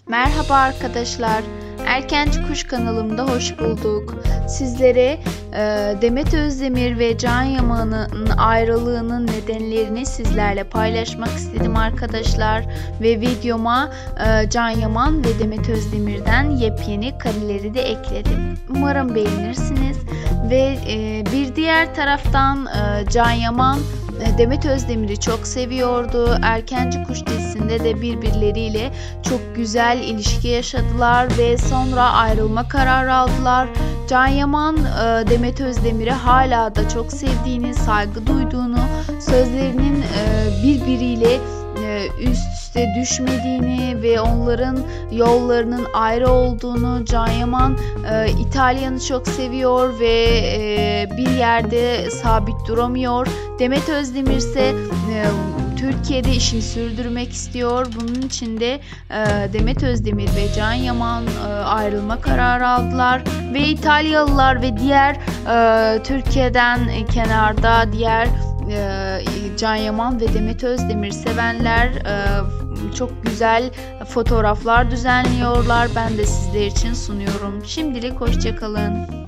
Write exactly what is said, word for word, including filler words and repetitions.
Merhaba arkadaşlar, Erkenci Kuş kanalımda hoş bulduk. Sizlere e, Demet Özdemir ve Can Yaman'ın ayrılığının nedenlerini sizlerle paylaşmak istedim arkadaşlar. Ve videoma e, Can Yaman ve Demet Özdemir'den yepyeni kareleri de ekledim. Umarım beğenirsiniz. Ve e, bir diğer taraftan e, Can Yaman Demet Özdemir'i çok seviyordu. Erkenci Kuş dizisinde de birbirleriyle çok güzel ilişki yaşadılar ve sonra ayrılma kararı aldılar. Can Yaman Demet Özdemir'i hala da çok sevdiğini, saygı duyduğunu, sözlerinin birbiriyle üst üste düşmediğini ve onların yollarının ayrı olduğunu, Can Yaman e, İtalyan'ı çok seviyor ve e, bir yerde sabit duramıyor. Demet Özdemir ise e, Türkiye'de işini sürdürmek istiyor. Bunun için de e, Demet Özdemir ve Can Yaman e, ayrılma kararı aldılar ve İtalyalılar ve diğer e, Türkiye'den e, kenarda diğer Can Yaman ve Demet Özdemir sevenler çok güzel fotoğraflar düzenliyorlar. Ben de sizler için sunuyorum. Şimdilik hoşça kalın.